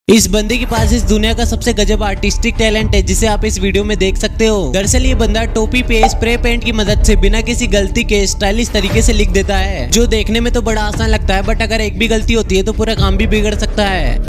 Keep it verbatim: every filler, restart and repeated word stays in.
इस बंदे के पास इस दुनिया का सबसे गजब आर्टिस्टिक टैलेंट है जिसे आप इस वीडियो में देख सकते हो। दरअसल ये बंदा टोपी पे स्प्रे पेंट की मदद से बिना किसी गलती के स्टाइलिश तरीके से लिख देता है, जो देखने में तो बड़ा आसान लगता है, बट अगर एक भी गलती होती है तो पूरा काम भी बिगड़ सकता है।